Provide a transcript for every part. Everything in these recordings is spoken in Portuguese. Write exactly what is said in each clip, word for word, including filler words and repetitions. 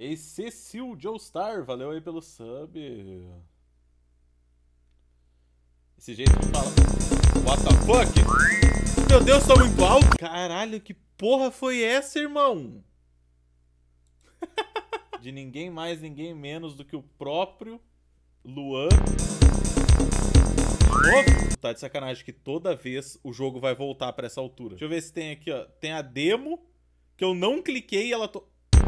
E Cecil Joestar, valeu aí pelo sub. Esse jeito que fala. What the fuck? Meu Deus, tá muito alto. Caralho, que porra foi essa, irmão? De ninguém mais, ninguém menos do que o próprio Luan. De novo? Tá de sacanagem que toda vez o jogo vai voltar pra essa altura. Deixa eu ver se tem aqui, ó. Tem a demo que eu não cliquei e ela... To...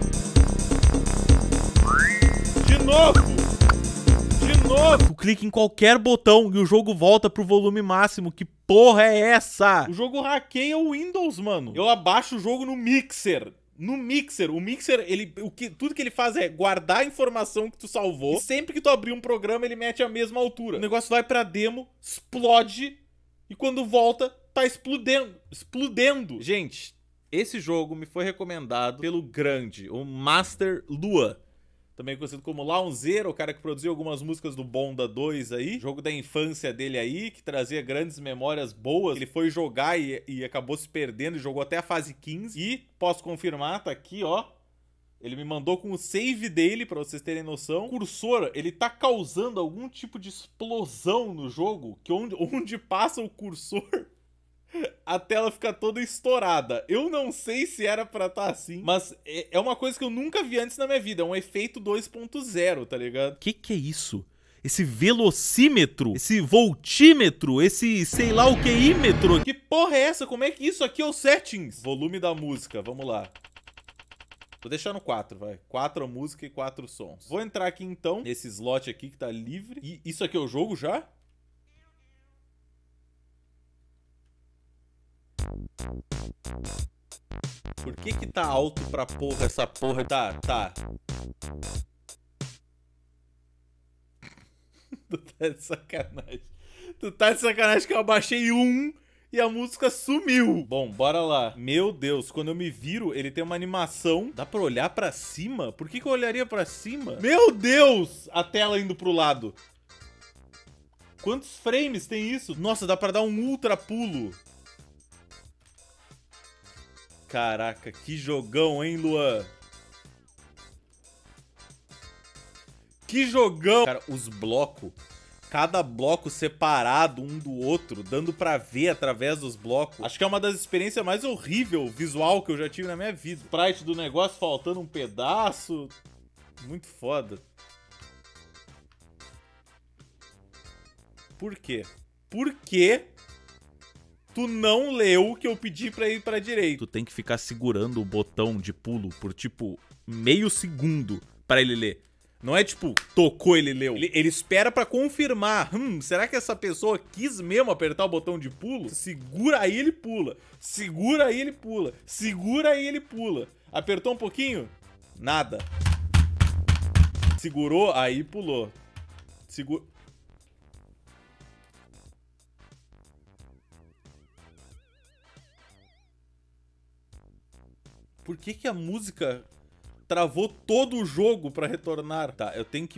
De novo! De novo! Clique em qualquer botão e o jogo volta pro volume máximo. Que porra é essa? O jogo hackeia o Windows, mano. Eu abaixo o jogo no Mixer. No Mixer, o Mixer, ele, o que, tudo que ele faz é guardar a informação que tu salvou. E sempre que tu abrir um programa, ele mete a mesma altura. O negócio vai pra demo, explode, e quando volta, tá explodendo. Explodendo. Gente, esse jogo me foi recomendado pelo grande, o Master Luan. Também conhecido como Launzeiro, o cara que produziu algumas músicas do Bonda dois aí. Jogo da infância dele aí, que trazia grandes memórias boas. Ele foi jogar e, e acabou se perdendo e jogou até a fase quinze. E, posso confirmar, tá aqui, ó. Ele me mandou com o save dele, pra vocês terem noção. O cursor, ele tá causando algum tipo de explosão no jogo, que onde, onde passa o cursor... a tela fica toda estourada. Eu não sei se era pra estar assim, mas é uma coisa que eu nunca vi antes na minha vida. É um efeito dois ponto zero, tá ligado? Que que é isso? Esse velocímetro? Esse voltímetro? Esse sei lá o queímetro? Que porra é essa? Como é que isso aqui é o settings? Volume da música, vamos lá. Vou deixar no quatro, vai. quatro música e quatro sons. Vou entrar aqui então, nesse slot aqui que tá livre. E isso aqui é o jogo já? Por que que tá alto pra porra essa porra? Tá, tá. Tu tá de sacanagem. Tu tá de sacanagem que eu abaixei um e a música sumiu. Bom, bora lá. Meu Deus, quando eu me viro, ele tem uma animação. Dá pra olhar pra cima? Por que que eu olharia pra cima? Meu Deus! A tela indo pro lado. Quantos frames tem isso? Nossa, dá pra dar um ultra pulo. Caraca, que jogão, hein, Luan? Que jogão! Cara, os blocos, cada bloco separado um do outro, dando pra ver através dos blocos. Acho que é uma das experiências mais horríveis visual que eu já tive na minha vida. Sprite do negócio faltando um pedaço. Muito foda. Por quê? Por quê? Tu não leu o que eu pedi pra ir pra direita. Tu tem que ficar segurando o botão de pulo por, tipo, meio segundo pra ele ler. Não é, tipo, tocou, ele leu. Ele, ele espera pra confirmar. Hum, será que essa pessoa quis mesmo apertar o botão de pulo? Segura aí, ele pula. Segura aí, ele pula. Segura aí, ele pula. Apertou um pouquinho? Nada. Segurou, aí pulou. Segura... Por que que a música travou todo o jogo pra retornar? Tá, eu tenho que...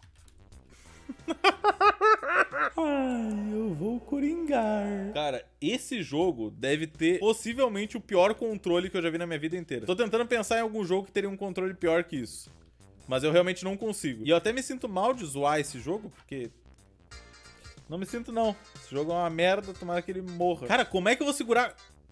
Ai, eu vou coringar. Cara, esse jogo deve ter possivelmente o pior controle que eu já vi na minha vida inteira. Tô tentando pensar em algum jogo que teria um controle pior que isso. Mas eu realmente não consigo. E eu até me sinto mal de zoar esse jogo, porque... Não me sinto, não. Esse jogo é uma merda, tomara que ele morra. Cara, como é que eu vou segurar...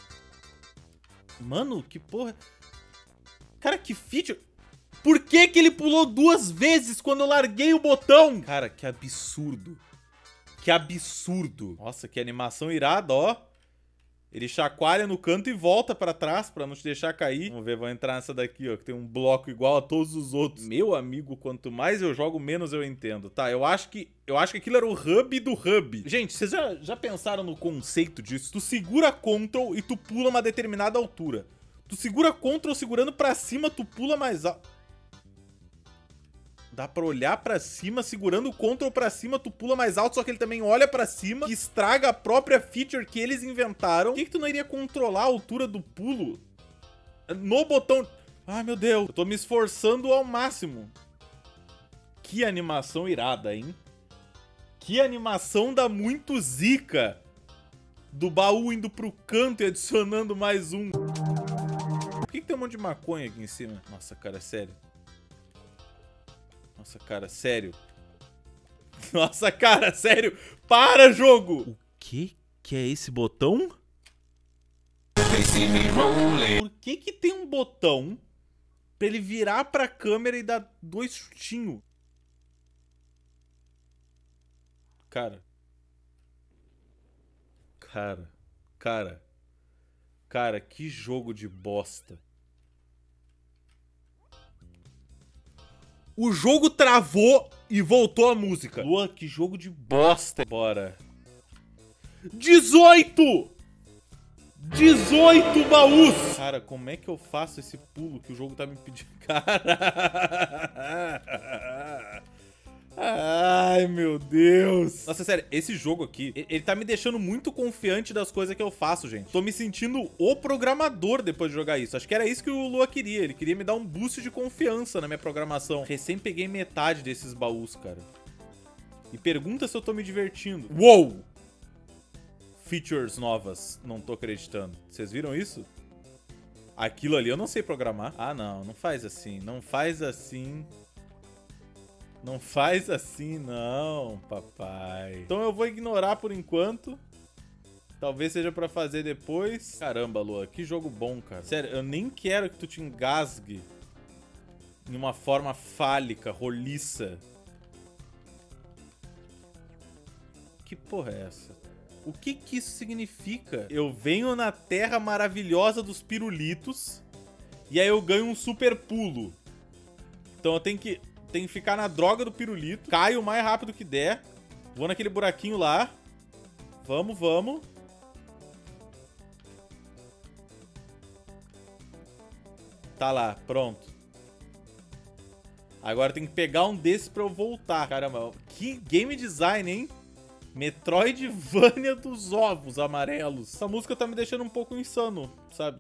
Mano, que porra... Cara, que feature... Por que que ele pulou duas vezes quando eu larguei o botão? Cara, que absurdo. Que absurdo. Nossa, que animação irada, ó. Ele chacoalha no canto e volta pra trás pra não te deixar cair. Vamos ver, vou entrar nessa daqui, ó, que tem um bloco igual a todos os outros. Meu amigo, quanto mais eu jogo, menos eu entendo. Tá, eu acho que eu acho que aquilo era o hub do hub. Gente, vocês já, já pensaram no conceito disso? Tu segura Ctrl e tu pula uma determinada altura. Tu segura Ctrl segurando pra cima, tu pula mais alto. Dá pra olhar pra cima, segurando o Ctrl pra cima, tu pula mais alto, só que ele também olha pra cima, que estraga a própria feature que eles inventaram. Por que que tu não iria controlar a altura do pulo no botão? Ai, meu Deus. Eu tô me esforçando ao máximo. Que animação irada, hein? Que animação dá muito zica. Do baú indo pro canto e adicionando mais um. Por que que tem um monte de maconha aqui em cima? Nossa, cara, é sério. Nossa, cara, sério. Nossa, cara, sério. Para, jogo! O que que é esse botão? Por que que tem um botão pra ele virar pra câmera e dar dois chutinhos? Cara. Cara. Cara. Cara, que jogo de bosta. O jogo travou e voltou a música. Lua, que jogo de bosta. Bora. dezoito! dezoito baús! Cara, como é que eu faço esse pulo que o jogo tá me pedindo? Cara... Ai, meu Deus. Nossa, sério, esse jogo aqui, ele tá me deixando muito confiante das coisas que eu faço, gente. Tô me sentindo o programador depois de jogar isso. Acho que era isso que o Lua queria. Ele queria me dar um boost de confiança na minha programação. Recém peguei metade desses baús, cara. E pergunta se eu tô me divertindo. Uou! Features novas. Não tô acreditando. Vocês viram isso? Aquilo ali eu não sei programar. Ah, não. Não faz assim. Não faz assim. Não faz assim, não, papai. Então eu vou ignorar por enquanto. Talvez seja pra fazer depois. Caramba, Lua, que jogo bom, cara. Sério, eu nem quero que tu te engasgue em uma forma fálica, roliça. Que porra é essa? O que que isso significa? Eu venho na terra maravilhosa dos pirulitos e aí eu ganho um super pulo. Então eu tenho que... Tem que ficar na droga do pirulito. Caio o mais rápido que der. Vou naquele buraquinho lá. Vamos, vamos. Tá lá, pronto. Agora tem que pegar um desses pra eu voltar. Caramba, que game design, hein? Metroidvania dos ovos amarelos. Essa música tá me deixando um pouco insano, sabe?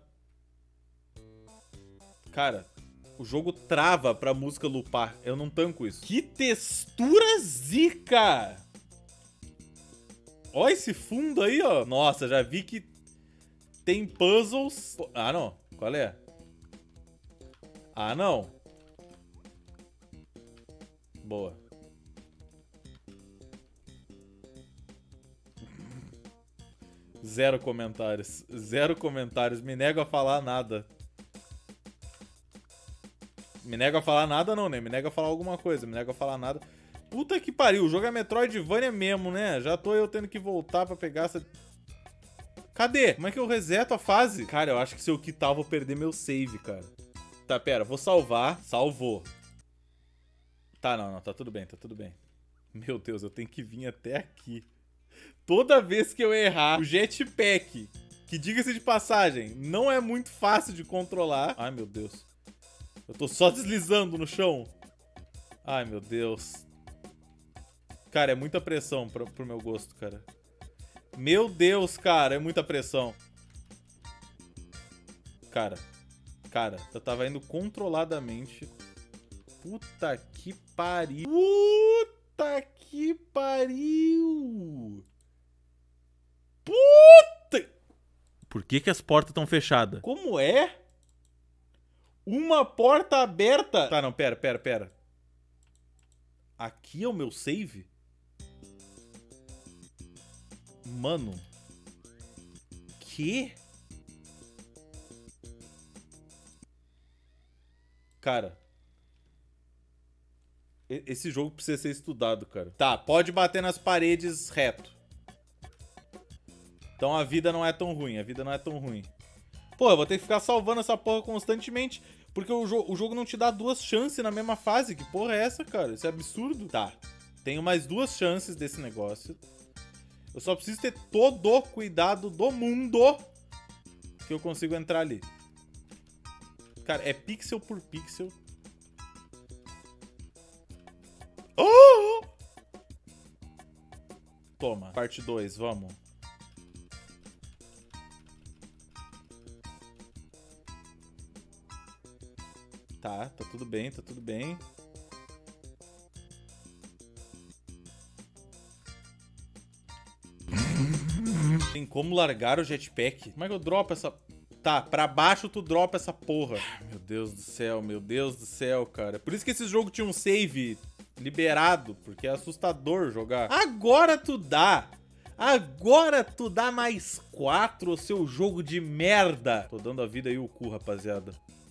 Cara... O jogo trava pra música lupar. Eu não tanco isso. Que textura zica! Ó esse fundo aí, ó. Nossa, já vi que tem puzzles... Ah, não. Qual é? Ah, não. Boa. Zero comentários. Zero comentários. Me nego a falar nada. Me nego a falar nada não, né? Me nego a falar alguma coisa. Me nego a falar nada. Puta que pariu. O jogo é Metroidvania mesmo, né? Já tô eu tendo que voltar pra pegar essa... Cadê? Como é que eu reseto a fase? Cara, eu acho que se eu quitar eu vou perder meu save, cara. Tá, pera. Vou salvar. Salvou. Tá, não, não. Tá tudo bem, tá tudo bem. Meu Deus, eu tenho que vir até aqui. Toda vez que eu errar, o jetpack, que diga-se de passagem, não é muito fácil de controlar. Ai, meu Deus. Eu tô só deslizando no chão. Ai, meu Deus. Cara, é muita pressão pro, pro meu gosto, cara. Meu Deus, cara, é muita pressão. Cara, cara, eu tava indo controladamente. Puta que pariu. Puta que pariu. Puta. Por que que as portas estão fechadas? Como é? Uma porta aberta. Tá, não, pera, pera, pera. Aqui é o meu save? Mano. Que? Cara. Esse jogo precisa ser estudado, cara. Tá, pode bater nas paredes reto. Então a vida não é tão ruim, a vida não é tão ruim. Pô, eu vou ter que ficar salvando essa porra constantemente, porque o, jo o jogo não te dá duas chances na mesma fase. Que porra é essa, cara? Isso é absurdo. Tá, tenho mais duas chances desse negócio. Eu só preciso ter todo o cuidado do mundo que eu consigo entrar ali. Cara, é pixel por pixel. Oh! Toma, parte dois, vamos. Tá, tá tudo bem, tá tudo bem. Tem como largar o jetpack? Como é que eu dropo essa... Tá, pra baixo tu dropa essa porra. Meu Deus do céu, meu Deus do céu, cara. Por isso que esse jogo tinha um save liberado, porque é assustador jogar. Agora tu dá. Agora tu dá mais quatro, ô seu jogo de merda. Tô dando a vida aí o cu, rapaziada.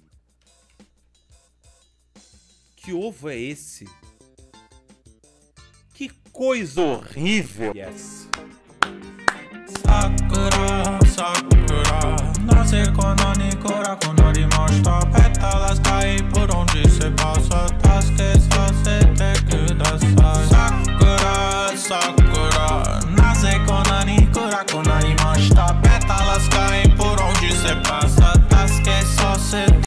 Que ovo é esse? Que coisa horrível. Yes. Sakura, Sakura, nasce quando a Nikora, quando ele mostra pétalas caem por onde cê passa, tá esquece você.